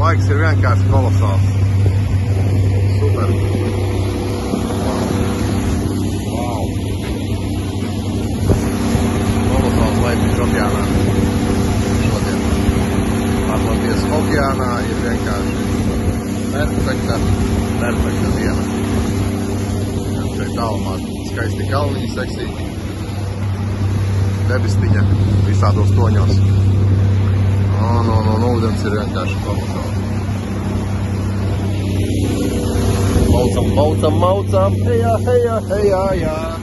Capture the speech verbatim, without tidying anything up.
Laiks ir vienkārši kolosāls. Super. Wow. Kolosāls laiks okeānā. Šodien. Atlantijas okeānā ir vienkārši perfekta, perfekta diena. Šeit tālumā skaisti kalniņi, seksīgi. Debestiņa visādos toņos. Un, un, un ūdens ir vienkārši kolosāls. Maucam, maucam, maucam, hejā, hejā, hejā, jā.